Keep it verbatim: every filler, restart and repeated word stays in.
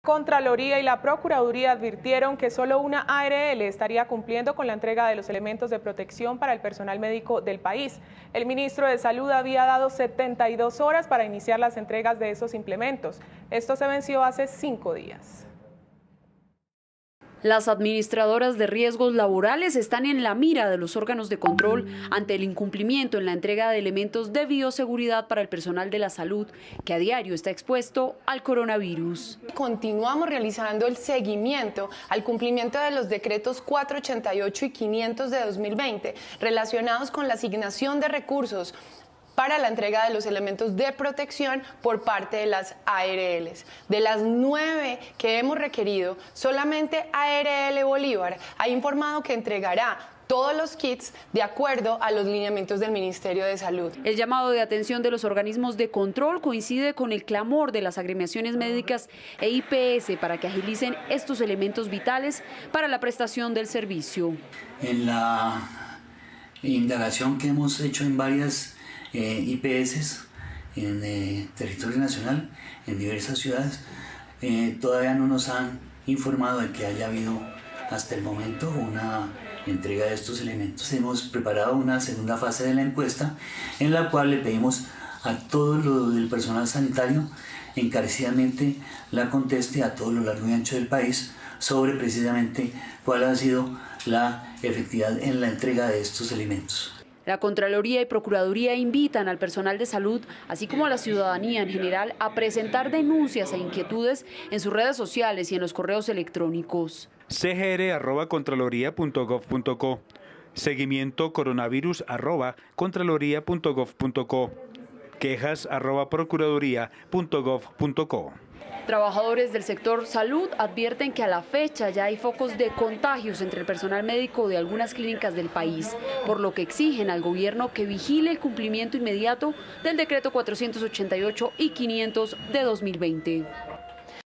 Contraloría y la Procuraduría advirtieron que solo una A R L estaría cumpliendo con la entrega de los elementos de protección para el personal médico del país. El ministro de Salud había dado setenta y dos horas para iniciar las entregas de esos implementos. Esto se venció hace cinco días. Las administradoras de riesgos laborales están en la mira de los órganos de control ante el incumplimiento en la entrega de elementos de bioseguridad para el personal de la salud, que a diario está expuesto al coronavirus. Continuamos realizando el seguimiento al cumplimiento de los decretos cuatrocientos ochenta y ocho y quinientos de dos mil veinte relacionados con la asignación de recursos para la entrega de los elementos de protección por parte de las A R Ls. De las nueve que hemos requerido, solamente A R L Bolívar ha informado que entregará todos los kits de acuerdo a los lineamientos del Ministerio de Salud. El llamado de atención de los organismos de control coincide con el clamor de las agremiaciones médicas e I P S para que agilicen estos elementos vitales para la prestación del servicio. En la indagación que hemos hecho en varias Eh, I P S en eh, territorio nacional, en diversas ciudades, eh, todavía no nos han informado de que haya habido hasta el momento una entrega de estos elementos. Hemos preparado una segunda fase de la encuesta en la cual le pedimos a todo lo del personal sanitario encarecidamente la conteste a todo lo largo y ancho del país sobre precisamente cuál ha sido la efectividad en la entrega de estos elementos. La Contraloría y Procuraduría invitan al personal de salud, así como a la ciudadanía en general, a presentar denuncias e inquietudes en sus redes sociales y en los correos electrónicos. c g r arroba contraloría punto gov punto co, seguimiento coronavirus arroba contraloría punto gov punto co, quejas arroba procuraduría punto gov punto co. Trabajadores del sector salud advierten que a la fecha ya hay focos de contagios entre el personal médico de algunas clínicas del país, por lo que exigen al gobierno que vigile el cumplimiento inmediato del decreto cuatrocientos ochenta y ocho y quinientos de dos mil veinte.